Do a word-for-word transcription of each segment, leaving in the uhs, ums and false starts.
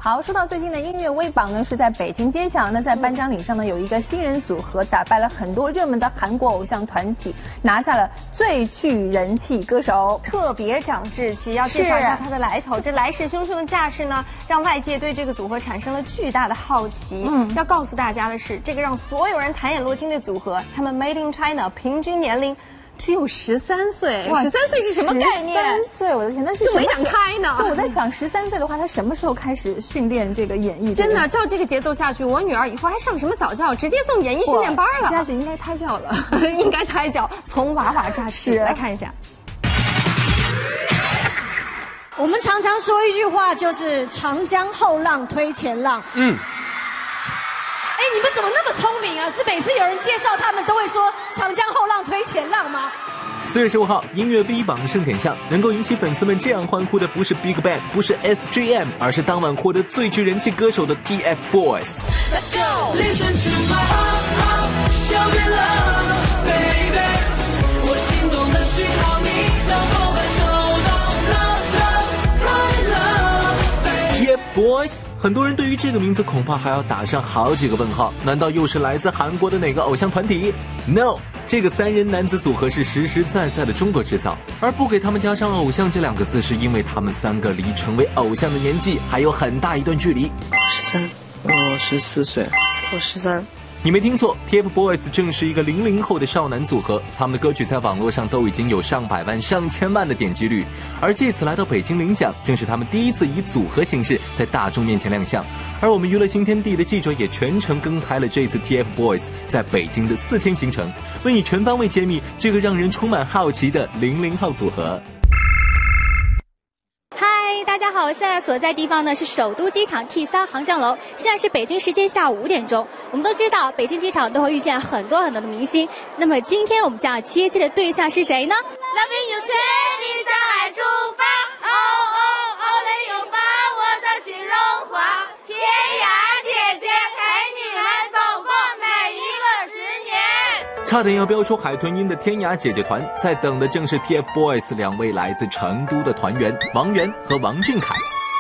好，说到最近的音乐微榜呢，是在北京揭晓。那在颁奖礼上呢，有一个新人组合打败了很多热门的韩国偶像团体，拿下了最具人气歌手。 特别长志气，要介绍一下它的来头。这来势汹汹的架势呢，让外界对这个组合产生了巨大的好奇。嗯，要告诉大家的是，这个让所有人弹眼落睛的组合，他们 Made in China 平均年龄只有十三岁，十三岁是什么概念？ 十三岁，我的天，那是就没长开呢。 对，我在想，十三岁的话，他什么时候开始训练这个演艺？ 真的，照这个节奏下去，我女儿以后还上什么早教？直接送演艺训练班了。 家姐应该胎教了， 应该胎教，从娃娃抓起。来看一下。 我们常常说一句话，就是长江后浪推前浪。嗯。哎，你们怎么那么聪明啊？是每次有人介绍他们都会说长江后浪推前浪吗？ 四月十五号，音乐 V 榜盛典上，能够引起粉丝们这样欢呼的不是 BigBang， 不是 S J M， 而是当晚获得最具人气歌手的 T F Boys。Let's go, listen to my heart, heart, show me love, baby。我心动的讯号，你能否感受到 love, love, love, love。T F Boys， 很多人对于这个名字恐怕还要打上好几个问号。难道又是来自韩国的哪个偶像团体 ？No。这个三人男子组合是实实在在的中国制造，而不给他们加上偶像这两个字，是因为他们三个离成为偶像的年纪还有很大一段距离。 十三，我十四岁，我十三。 你没听错 ，T F Boys 正是一个零零后的少男组合，他们的歌曲在网络上都已经有上百万、上千万的点击率。而这次来到北京领奖，正是他们第一次以组合形式在大众面前亮相。而我们娱乐新天地的记者也全程跟拍了这次 T F Boys 在北京的四天行程，为你全方位揭秘这个让人充满好奇的零零后组合。 大家好，现在所在地方呢是首都机场 T 三航站楼，现在是北京时间下午五点钟。我们都知道北京机场都会遇见很多很多的明星，那么今天我们将要接机的对象是谁呢 ？Loving you， 全力向海出发，哦哦哦嘞拥抱我的心融化，天涯姐姐陪你们走过每一个十年。 差点要飙出海豚音的天涯姐姐团，在等的正是 T F Boys 两位来自成都的团员王源和王俊凯。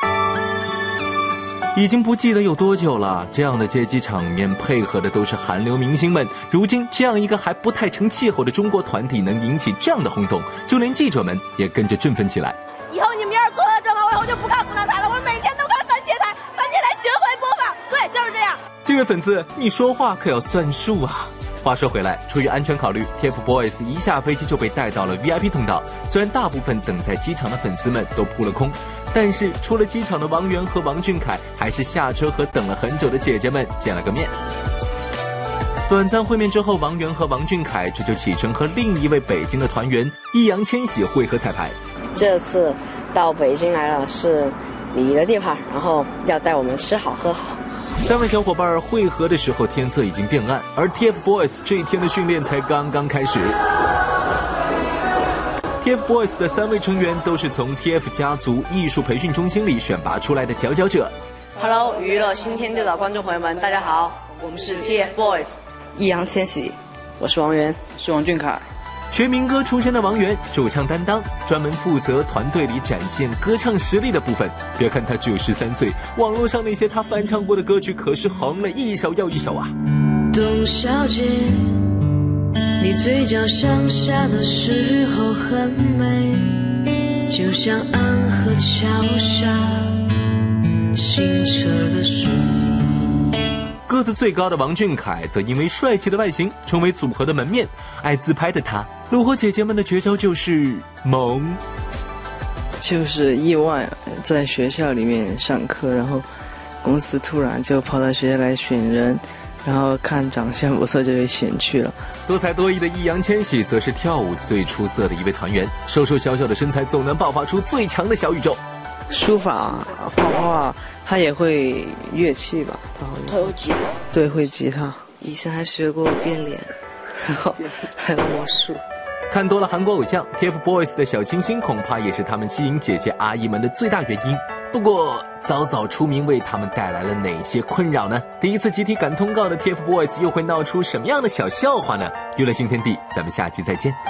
已经不记得有多久了，这样的接机场面配合的都是韩流明星们。如今这样一个还不太成气候的中国团体能引起这样的轰动，就连记者们也跟着振奋起来。 以后你们要是做到这个，我以后就不看湖南台了，我每天都看番茄台，番茄台巡回播放。对，就是这样。 这位粉丝，你说话可要算数啊！话说回来，出于安全考虑 ，T F Boys 一下飞机就被带到了 V I P 通道。虽然大部分等在机场的粉丝们都扑了空，但是出了机场的王源和王俊凯还是下车和等了很久的姐姐们见了个面。短暂会面之后，王源和王俊凯这就启程和另一位北京的团员易烊千玺会合彩排。 这次到北京来了，是你的地盘，然后要带我们吃好喝好。 三位小伙伴会合的时候，天色已经变暗，而 T F Boys 这一天的训练才刚刚开始。T F Boys 的三位成员都是从 T F 家族艺术培训中心里选拔出来的佼佼者。 Hello， 娱乐新天地的观众朋友们，大家好，我们是 T F Boys， 易烊千玺，我是王源，是王俊凯。 学民歌出身的王源，主唱担当，专门负责团队里展现歌唱实力的部分。别看他只有十三岁，网络上那些他翻唱过的歌曲可是红了一首又一首啊。 董小姐，你嘴角向下的时候很美，就像安河桥下清澈的水。 个子最高的王俊凯则因为帅气的外形成为组合的门面，爱自拍的他虏获姐姐们的绝招就是萌。 就是意外在学校里面上课，然后公司突然就跑到学校来选人，然后看长相不错就被选去了。 多才多艺的易烊千玺则是跳舞最出色的一位团员，瘦瘦小小的身材总能爆发出最强的小宇宙。 书法、画画，他也会乐器吧？他好像他有吉他， 对，会吉他。 以前还学过变脸， 然后还有魔术。 看多了韩国偶像 ，T F Boys 的小清新恐怕也是他们吸引姐姐阿姨们的最大原因。不过，早早出名为他们带来了哪些困扰呢？第一次集体赶通告的 T F Boys 又会闹出什么样的小笑话呢？娱乐新天地，咱们下期再见。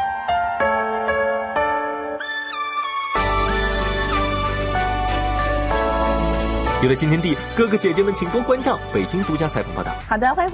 有了新天地，哥哥姐姐们请多关照。北京独家采访报道。 好的，欢迎。